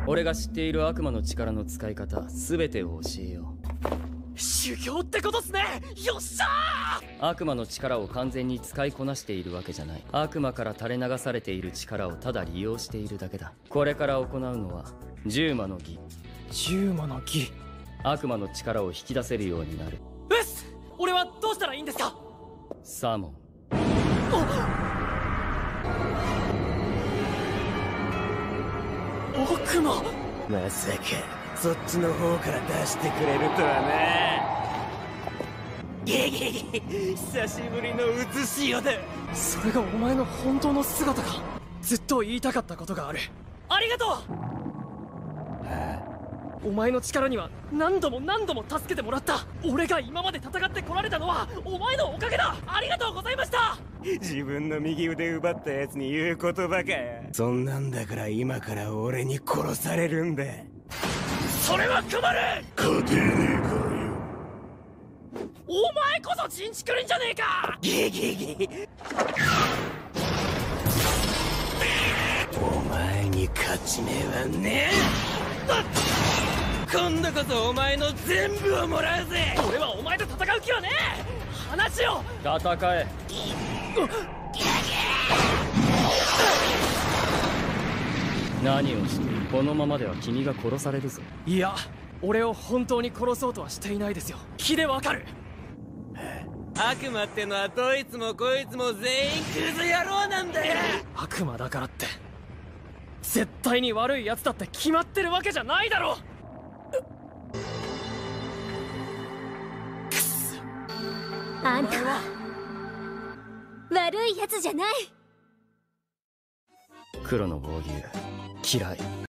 俺が知っている悪魔の力の使い方全てを教えよう。 修行ってことっすね。よっしゃー。 悪魔の力を完全に使いこなしているわけじゃない。悪魔から垂れ流されている力をただ利用しているだけだ。これから行うのは10魔の儀。 10魔の儀。 悪魔の力を引き出せるようになる。 うっす。俺はどうしたらいいんですか？ サモン。 悪魔。 まさかそっちの方から出してくれるとはな。ゲゲゲ、久しぶりの写しよだ。 それがお前の本当の姿か。ずっと言いたかったことがある。ありがとう。お前の力には何度も何度も助けてもらった。俺が今まで戦ってこられたのはお前のおかげだ。ありがとうございました。 自分の右腕奪ったやつに言う言葉か。そんなんだから今から俺に殺されるんだ。 それは困る。 勝てねえからよ。 お前こそチンチクリンじゃねえか。 ゲゲゲ。お前に勝ち目はねえ。今度こそお前の全部をもらうぜ。 俺はお前と戦う気はねえ。話を。 戦え。何をしている。このままでは君が殺されるぞ。 いや、俺を本当に殺そうとはしていないですよ。気でわかる。 悪魔ってのはどいつもこいつも全員クズ野郎なんだよ。 悪魔だからって絶対に悪いやつだって決まってるわけじゃないだろ。 あんたは悪いやつじゃない。 黒の防御嫌い。